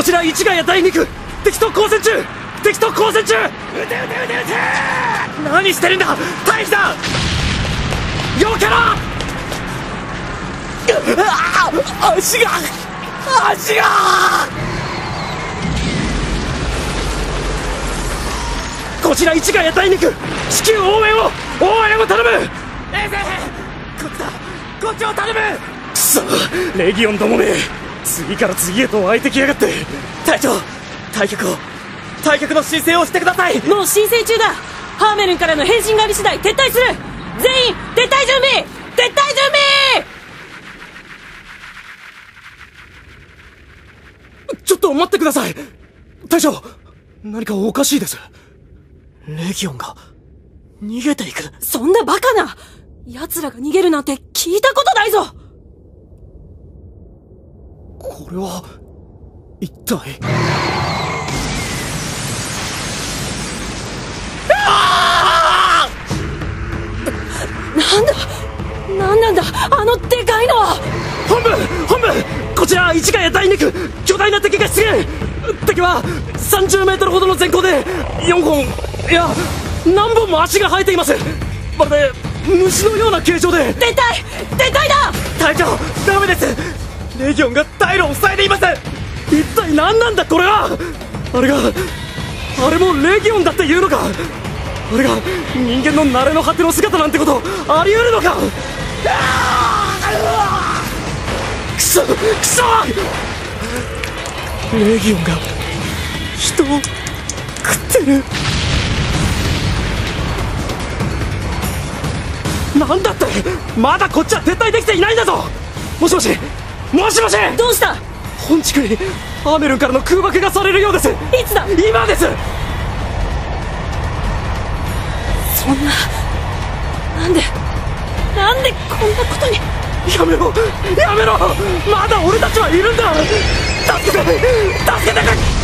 ちら市ヶ谷第2区、敵と交戦中、敵と交戦中。撃て撃て撃て撃て。何してるんだ、退避だ。避けろ。足がこちら市ヶ谷第2区、至急応援を頼む。衛星、こっちだ、こっちを頼む。くそ、レギオンどもめ、次から次へと湧いてきやがって。隊長、退却の申請をしてください。 もう申請中だ。ハーメルンからの返信があり次第撤退する。全員撤退準備。 ちょっと待ってください。隊長、何かおかしいです。レギオンが逃げていく。 そんなバカな。奴らが逃げるなんて聞いたことないぞ。 これは一体。 なんなんだあのでかいのは。 本部、こちら市ヶ谷第2区、巨大な敵が出現。敵は30メートルほどの全高で4本、いや何本も足が生えています。まるで虫のような形状で。 撤退だ。 隊長、ダメです。レギオンが退路を塞いでいます。一体何なんだこれは。あれもレギオンだっていうのか。あれが人間の慣れの果ての姿なんてことあり得るのか。くそレギオンが人を食ってる。なんだって、まだこっちは撤退できていないんだぞ。もしもし。 どうした。 本地区にハーメルンからの空爆がされるようです。 いつだ。 今です。 そんな、なんでこんなことに。 やめろ、まだ俺たちはいるんだ。助けてくれ。